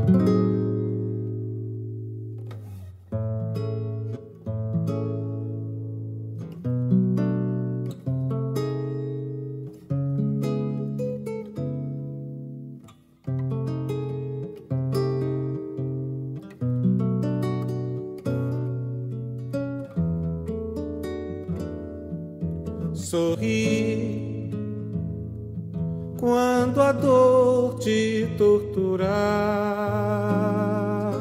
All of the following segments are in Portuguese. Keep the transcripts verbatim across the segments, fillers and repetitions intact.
Sorri quando a dor te torturar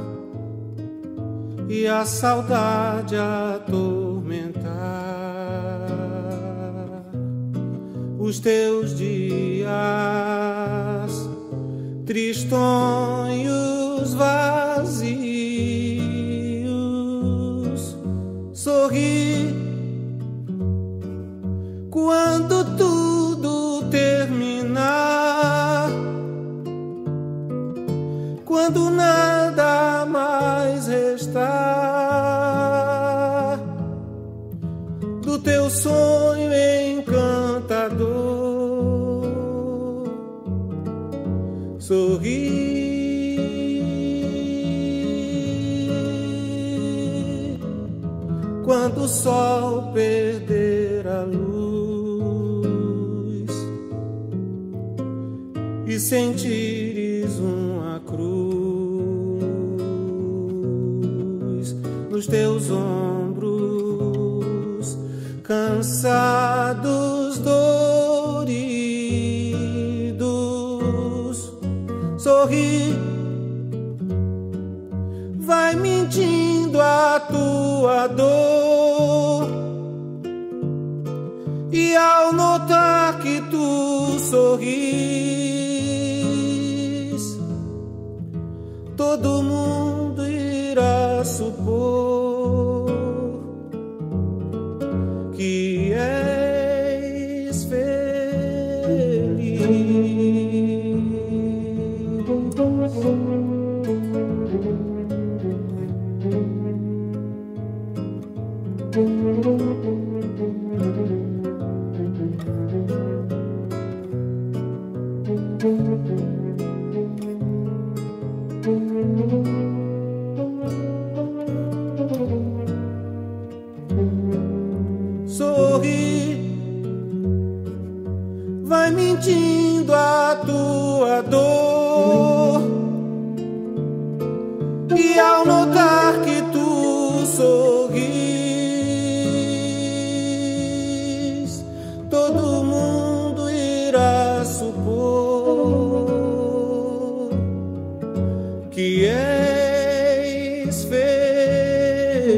e a saudade atormentar os teus dias tristonhos, vazios. Sorri quando tudo terminar, quando nada mais restar do teu sonho encantador. Sorri quando o sol perder a luz e sentires uma cruz nos teus ombros, cansados, doridos. Sorri, vai mentindo a tua dor, e ao notar que tu sorris, todo mundo irá supor que és feliz. Sorri, vai mentindo a tua dor, e ao notar que tu sorris, todo mundo irá supor que és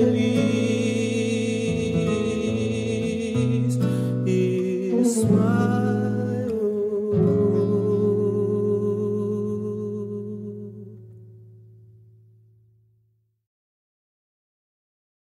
feliz. E smile.